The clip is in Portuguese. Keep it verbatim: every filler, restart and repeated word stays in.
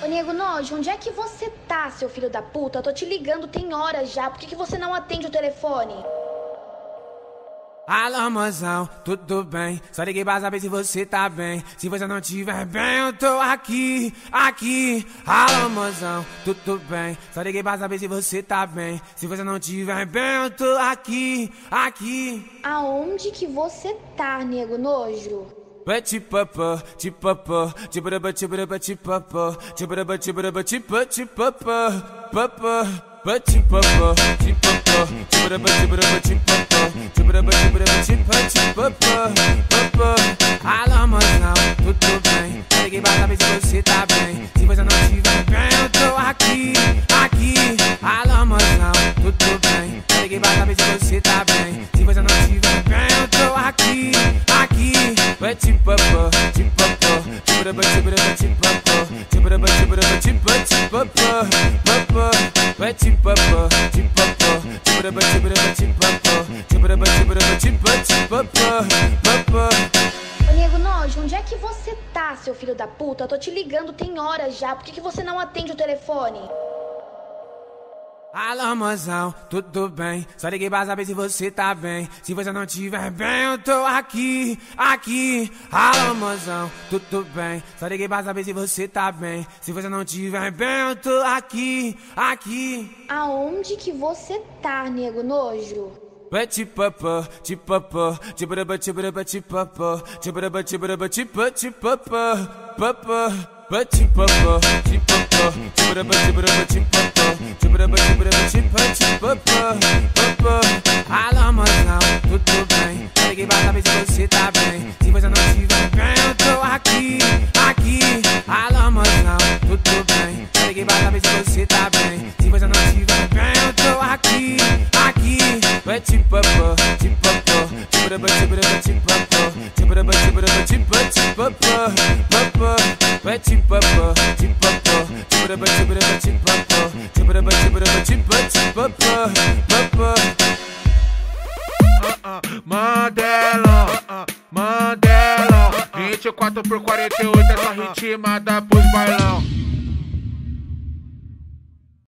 Ô, nego nojo, onde é que você tá, seu filho da puta? Eu tô te ligando, tem horas já. Por que que você não atende o telefone? Alô, mozão, tudo bem? Só liguei pra saber se você tá bem. Se você não tiver bem, eu tô aqui, aqui. Alô, mozão, tudo bem? Só liguei pra saber se você tá bem. Se você não tiver bem, eu tô aqui, aqui. Aonde que você tá, nego nojo? Batipapa, tipapa, tibaraba, tibaraba, tipapa, tibaraba, tibaraba, tipa, tipapa, papa, batipapa, tipapa, tibaraba, tibaraba, tipapa, tibaraba, tibaraba, tipa, tipapa, papa. Alô, mozão, tudo bem? Liguei pra saber se você tá bem. Se você não estiver bem, eu tô aqui, aqui. Alô, mozão, tudo bem? Liguei pra saber se você tá bem. Se você não estiver bem, eu tô aqui, aqui. Batipapa, tipapa, tibaraba, tibaraba, tipapa, tibaraba, tibaraba, tipa, tipapa, papa. Batipapa, tipapa, tibaraba, tibaraba, tipapa, tibaraba, tibaraba, tipa, tipapa, papa. Ô, nego nojo, onde é que você tá, seu filho da puta? Eu tô te ligando, tem horas já. Por que que você não atende o telefone? Alô, mozão, tudo bem? Só liguei pra saber se você tá bem. Se você não tiver bem, eu tô aqui, aqui. Alô, mozão, tudo bem? Só liguei pra saber se você tá bem. Se você não tiver bem, eu tô aqui, aqui. Aonde que você tá, nego nojo? Batipapa, tipapa, tibaraba, tibaraba, tipapa, tibaraba, tibaraba, tipa, tipapa, papa. Batipapa, tipapa, tibaraba, tibaraba, tipapa, tibaraba, tibaraba, tipa, tipapa, papa. Alô, mozão, tudo bem? Liguei pra saber se você tá bem. Se você não estiver bem, eu tô aqui, aqui. Alô, mozão, tudo bem? Liguei pra saber se você tá bem. Se você não estiver bem, eu tô aqui, aqui. Batipapa, tipapa, tibaraba, tibaraba, tipapa, tibaraba, tibaraba, tipa, tipapa, papa. Batipapa, tipapa, tibaraba, tibaraba, tipapa, tibaraba, tibaraba, tipa, tipapa, papa. Mandela, Mandela, vinte e quatro por quarenta e oito, essa ritmada pros bailão.